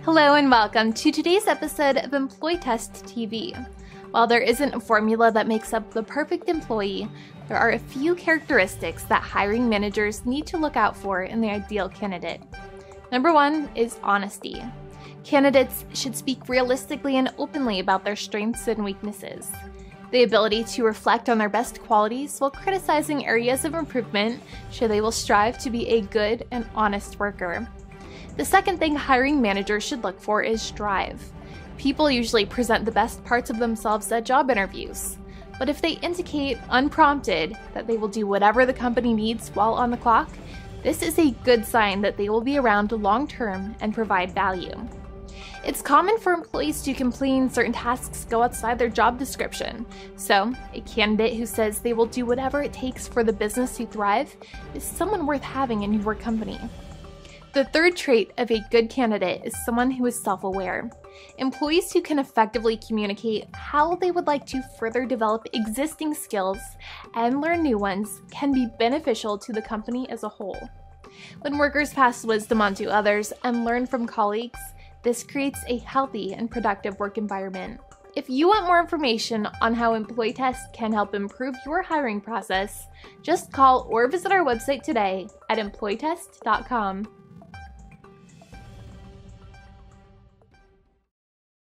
Hello and welcome to today's episode of EmployTest TV. While there isn't a formula that makes up the perfect employee, there are a few characteristics that hiring managers need to look out for in the ideal candidate. Number one is honesty. Candidates should speak realistically and openly about their strengths and weaknesses. The ability to reflect on their best qualities while criticizing areas of improvement show they will strive to be a good and honest worker. The second thing hiring managers should look for is drive. People usually present the best parts of themselves at job interviews, but if they indicate, unprompted, that they will do whatever the company needs while on the clock, this is a good sign that they will be around long-term and provide value. It's common for employees to complain certain tasks go outside their job description, so a candidate who says they will do whatever it takes for the business to thrive is someone worth having in your company. The third trait of a good candidate is someone who is self-aware. Employees who can effectively communicate how they would like to further develop existing skills and learn new ones can be beneficial to the company as a whole. When workers pass wisdom on to others and learn from colleagues, this creates a healthy and productive work environment. If you want more information on how EmployTest can help improve your hiring process, just call or visit our website today at employtest.com.